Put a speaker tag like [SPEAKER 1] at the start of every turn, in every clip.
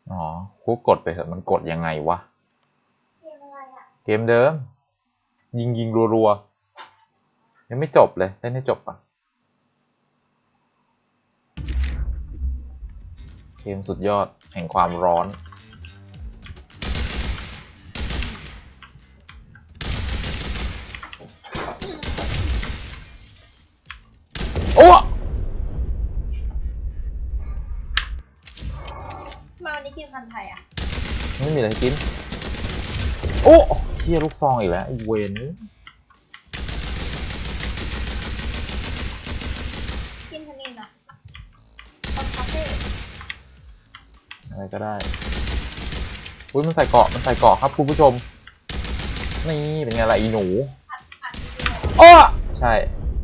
[SPEAKER 1] อ๋อกูกดไปเถอะมันกดยังไงวะเกมเดิมยิงรัวๆยังไม่จบเลยเล่นให้จบอ่ะเกมสุดยอดแห่งความร้อนโอ้
[SPEAKER 2] มาวันนี้กินพันไทยอ่ะ
[SPEAKER 1] ไม่มีอะไรกินโอ้เฮียลูกซองอีกแล้วไอ้เวน
[SPEAKER 2] กินทนินอ่ะคอนคาเฟ่
[SPEAKER 1] อะไรก็ได้อุ้ยมันใส่เกาะครับคุณผู้ชมนี่เป็นไงล่ะอีหนูอ้อใช่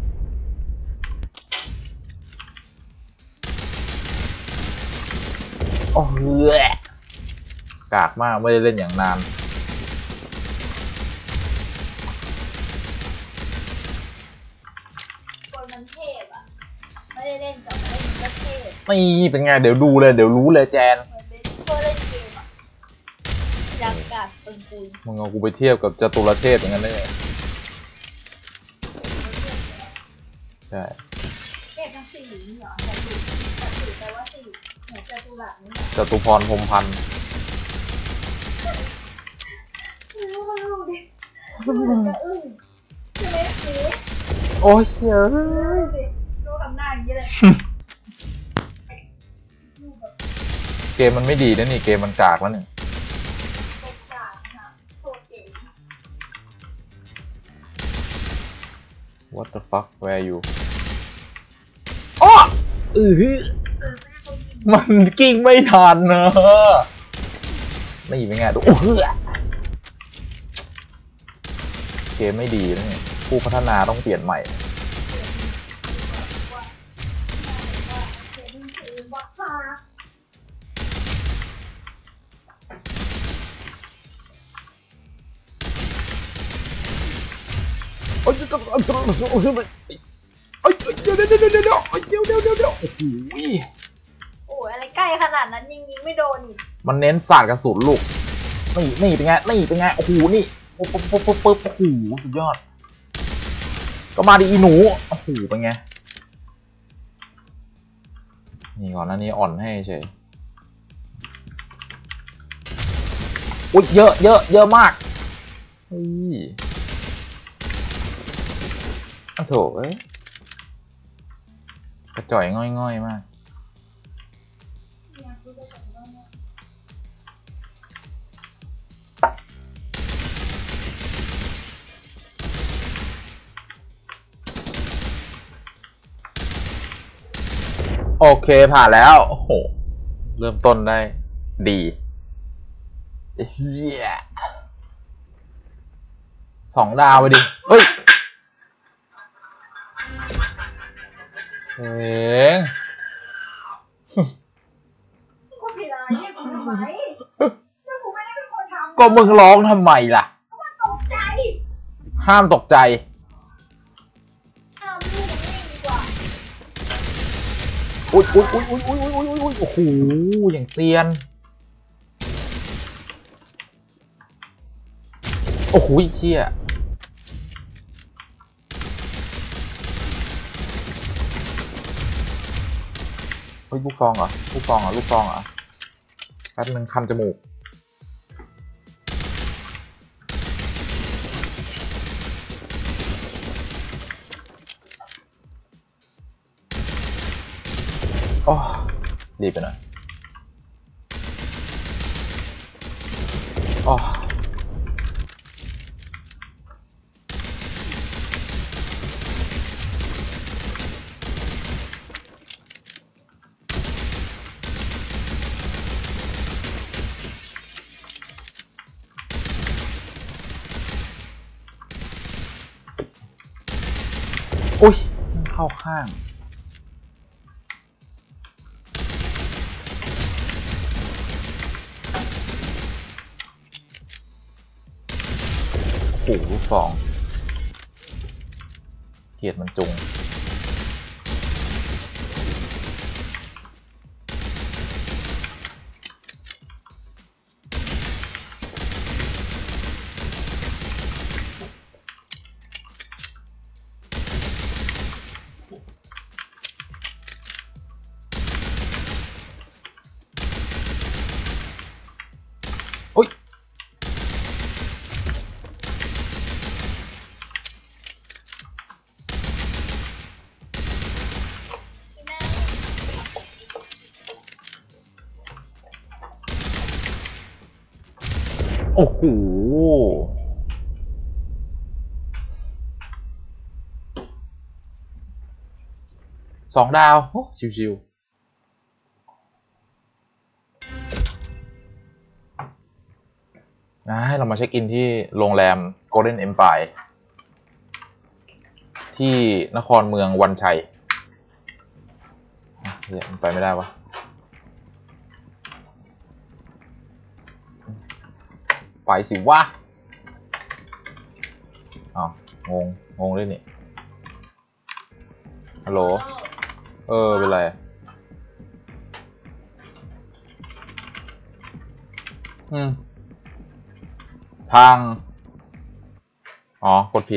[SPEAKER 1] โอ้เฮ้ยกากมากไม่ได้เล่นอย่างนาน
[SPEAKER 2] คนมันเทพอ่ะไม่ได้เล่นแต่ไม่ได้เล่นก็เทพ
[SPEAKER 1] นี่เป็นไงเดี๋ยวดูเลยเดี๋ยวรู้เลยแจน
[SPEAKER 2] เหมือนเป็นเพื่อเล่นเกมอ่ะอยากกัดตึงปุย
[SPEAKER 1] มึงเอากูไปเทียบกับจตุรเทพอย่างนั้นได้ไงใช่
[SPEAKER 2] เทพทั้งสี่นี่เหรอแต่สี่แปลว่าสี่เหมือนจตุรัสนี่
[SPEAKER 1] จตุพรพรหมพันธ์
[SPEAKER 2] ดูดิมันจะอึ้งใช่ไหมสี
[SPEAKER 1] โอ้ยเฮ้ย
[SPEAKER 2] ดูทำหน้าอย่างนี้เลย
[SPEAKER 1] เกมมันไม่ดีนะนี่เกมมันกากแล้วเนี่ยWhat the fuck where you อ้อมันกิ้งไม่ทันเนอะไม่เป็นไงดูโอ้โหเกมไม่ดีนะเนี่ยผู้พัฒนาต้องเปลี่ยนใหม่โอ้ยเดี๋ยวโอ้โห
[SPEAKER 2] อะไรใกล้ขนาดนั้นยิงไม่โดนอีก
[SPEAKER 1] มันเน้นศาสตร์กระสุนลูกนี่เป็นไงโอ้โหนี่ปุ๊บโอ้โหสุดยอดก็มาดิอีหนูโอ้โหเป็นไงนี่ก่อนหน้านี้อ่อนให้เฉยอุ้ยเยอะมากเฮ้ยโอ้โถเอ้ยกระจ่อยง่อยมากโอเคผ่านแล้วโอ้โหเริ่มต้นได้ดีเฮีย2 ดาวไปดิเฮ้ยเฮ้ย
[SPEAKER 2] กูผิดอะไรเนี่ยกูทำไมกูไม่ได้เป็นคนทำ
[SPEAKER 1] ก็มึงร้องทำไมล่ะ
[SPEAKER 2] มันตกใจ
[SPEAKER 1] ห้ามตกใจ
[SPEAKER 2] ห้ามลูกมันเองดีกว่า
[SPEAKER 1] อุ้ยโอ้โหอย่างเซียนโอ้โหเชี่ยเฮ้ยลูกซองเหรอแป๊บนึงคันจมูกโอ้รีบไปหน่อยโอ้อุ้ยเข้าข้างโอ้โหลูกซองเกียดมันจุงโอ้โห2 ดาวโอ้ชิวๆนะให้เรามาเช็คอินที่โรงแรม Golden Empire ที่นครเมืองวันชัยเฮ้ยมันไปไม่ได้วะไปสิวะอ้าวงงด้วยนี่ฮัลโหลเป็นไรทางอ๋อกดผิด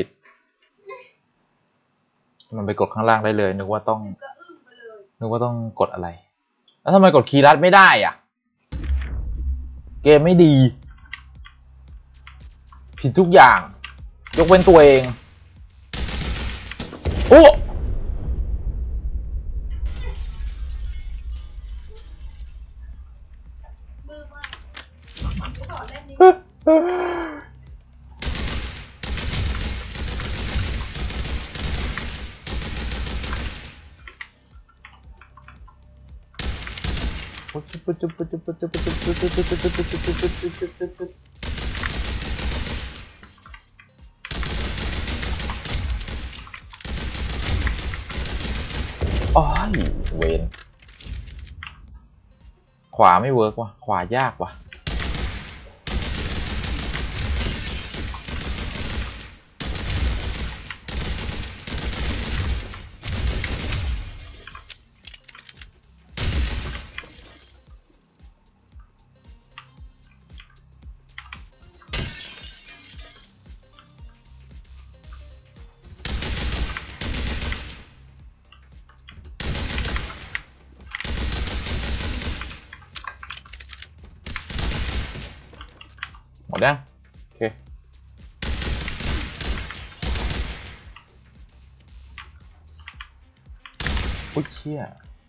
[SPEAKER 1] มันไปกดข้างล่างได้เลยนึกว่าต้องกดอะไรแล้วทำไมกดคีย์ลัดไม่ได้อ่ะเกมไม่ดีผิดทุกอย่างยกเว้นตัวเองโอ้
[SPEAKER 2] มือมาขอเล่นนี้
[SPEAKER 1] อ้อยเวนขวาไม่เวิร์กว่ะขวายากว่ะหมดยังโอเคอุ๊ยเชี่ย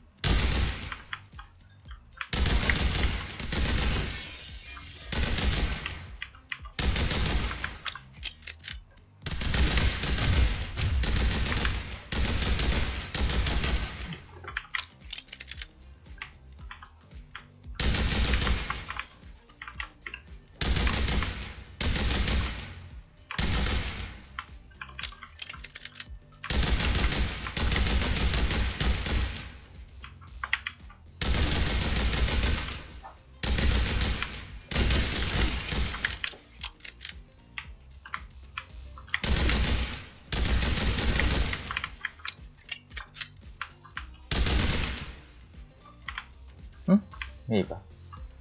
[SPEAKER 1] มีอีกอ่ะ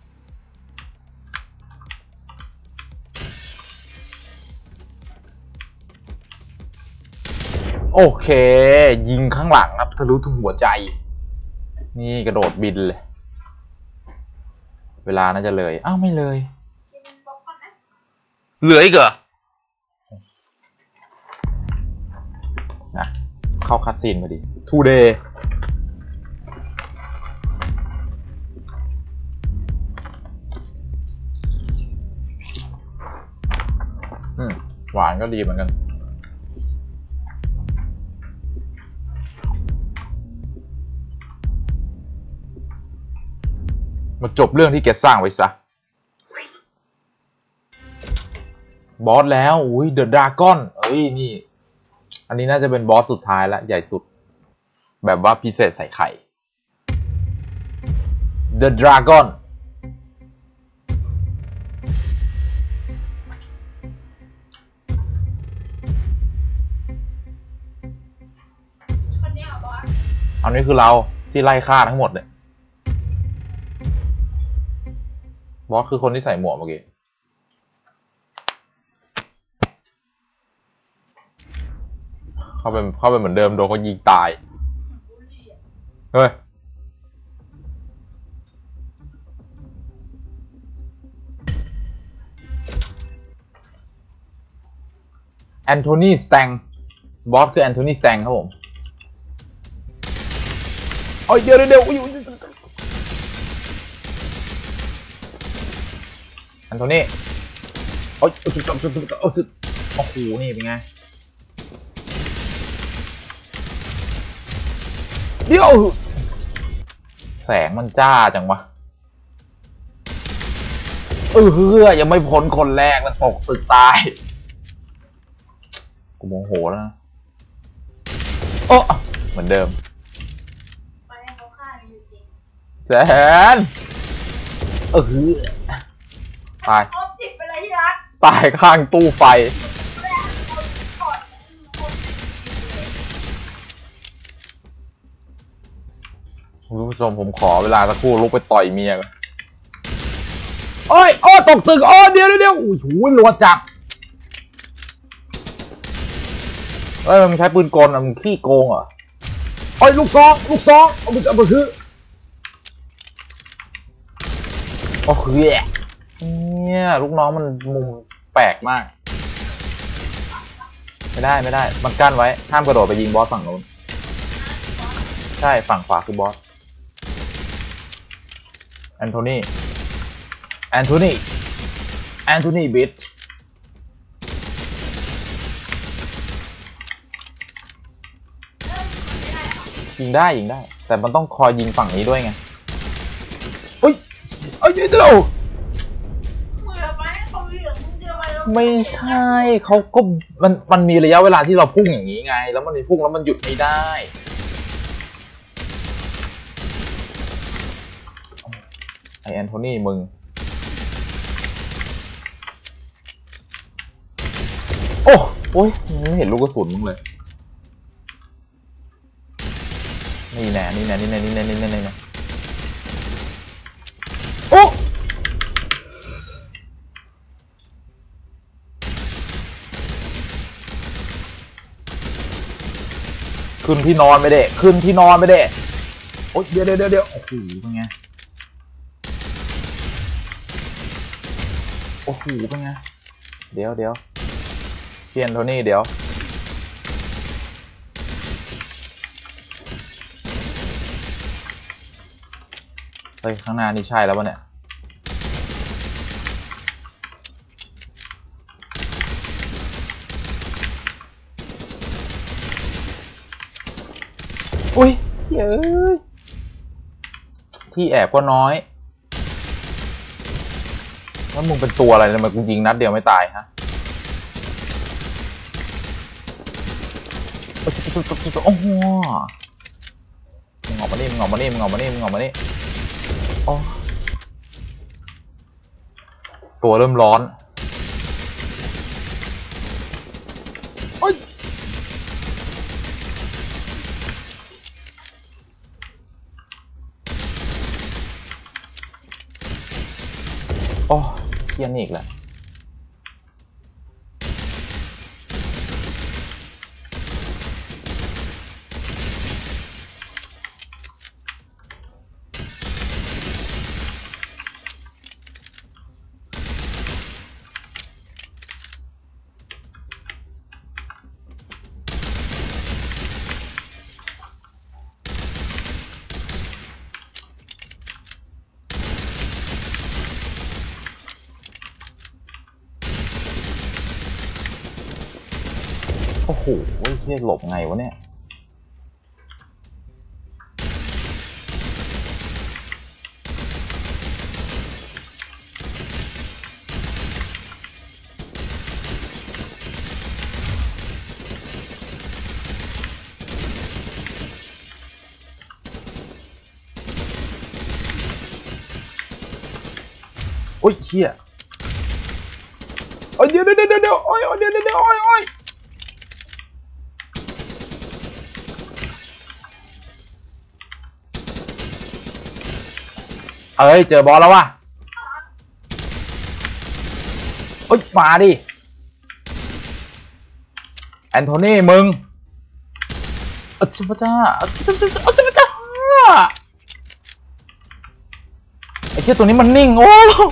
[SPEAKER 1] โอเคยิงข้างหลังครับทะลุถึงหัวใจนี่กระโดดบินเลยเวลาน่าจะเลยอ้าวไม่เลยเหลืออีกเหรอนะเข้าคัดซีนพอดี today หวานก็ดีเหมือนกันมาจบเรื่องที่แกสร้างไว้ซะบอสแล้วอุ้ยเดอะดราก้อนเอ้ยนี่อันนี้น่าจะเป็นบอสสุดท้ายแล้วใหญ่สุดแบบว่าพิเศษใส่ไข่ The Dragon
[SPEAKER 2] คนนี้เหรอบอส
[SPEAKER 1] อันนี้คือเราที่ไล่ฆ่าทั้งหมดเนี่ยบอสคือคนที่ใส่หมวกเมื่อกี้เข้าไปเหมือนเดิมโดนเขายิงตายเฮ้ยแอนโทนีสแตงบอสคือแอนโทนีสแตงครับผมโอ้ยเดี๋ยวแอนโทนีโอ้ยโอ้โหนี่เป็นไงเดี๋ยวแสงมันจ้าจังวะยังไม่พ้นคนแรกแล้วตกตึกตายกูโมโหแล้วนะโอ้เหมือนเดิม
[SPEAKER 2] ไปให้เขาฆ่าอยู่จริง
[SPEAKER 1] แสนตาย
[SPEAKER 2] ครบ10ไปเลยที่รัก
[SPEAKER 1] ตายข้างตู้ไฟคุณผู้ชมผมขอเวลาสักครู่ลุกไปต่อยเมียก่อนโอ้ยตกตึกเดี๋ยวโอ้โหรัวจัดมันใช้ปืนกลมันขี้โกงเหรอลูกซองเอาไปคือเนี่ยลูกน้องมันมุมแปลกมากไม่ได้มันกั้นไว้ห้ามกระโดดไปยิงบอสฝั่งโน้นใช่ฝั่งขวาคือบอสแอนโทนีบิทยิงได้แต่มันต้องคอยยิงฝั่งนี้ด้วยไงเดี๋ยวไม่ใช่เขาก็มันมีระยะเวลาที่เราพุ่งอย่างนี้ไงแล้วมันมีพุ่งแล้วมันหยุดไม่ได้ไอแอนโทนีมึงโอ้ยไม่เห็นลูกกระสุนมึงเลยนี่แน่โอ้ขึ้นที่นอนไม่ได้โอ้ยเดี๋ยวโอ้โหเป็นไงโอ้โหเป็นไงเดี๋ยวเพียนโทนี่เดี๋ยวเฮ้ยข้างหน้านี่ใช่แล้ววะเนี่ยอุ้ยเย้ยที่แอบก็น้อยแล้วมึงเป็นตัวอะไรทำไมกูยิงนัดเดียวไม่ตายฮะโอ้โหมึงออกมานี่โอ้ตัวเริ่มร้อนโอ้ยเทียนอีกแล้วโอ้โหเฮียหลบไงวะเนี่ยโอ้ยเฮียเดี๋ยวโอ้ยเดี๋ยวโอ้ยเจอบอสแล้ววะมาดิแอนโทนีมึงจุ๊บจ้าไอ้เจ้าตัวนี้มันนิ่งโอ้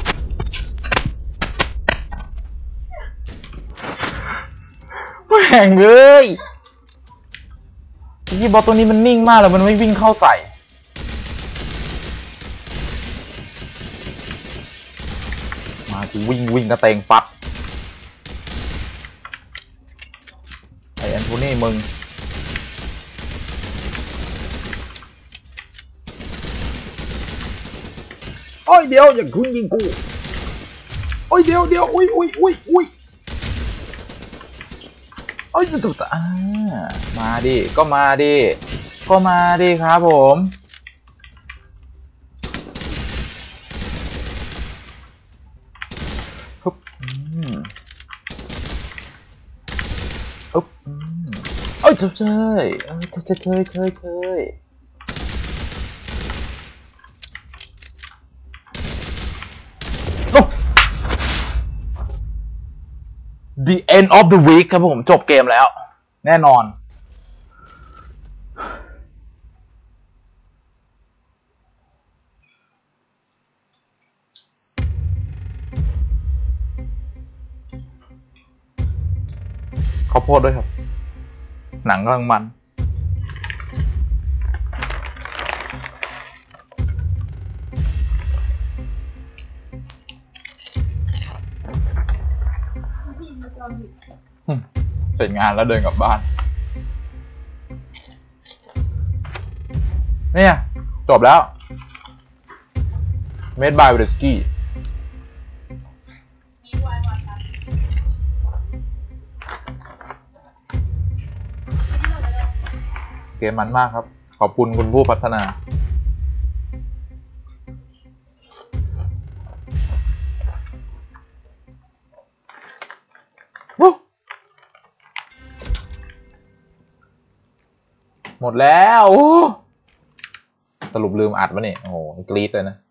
[SPEAKER 1] แม่งเลยไอ้บอสตัวนี้มันนิ่งมากเลยมันไม่วิ่งเข้าใส่มากูวิ่งกระเตงปัดกูนี่มึงโอ้ยเดี๋ยวอย่าคุณยิงกูโอ้ยเดี๋ยวอุ้ยโอ้ยตุ๊ดมาดิก็มาดิครับผมฮึบฮึบเอ้ยเจ้ยThe end of the week ครับผมจบเกมแล้วแน่นอนข้าวโพดด้วยครับหนังกำลังมันเสร็จงานแล้วเดินกลับบ้านเนี่ยจบแล้ว Made by Whisky เกมมันมากครับขอบคุณคุณผู้พัฒนาหมดแล้วสรุปลืมอัดวะนี่โอ้โหกรี๊ดเลยนะ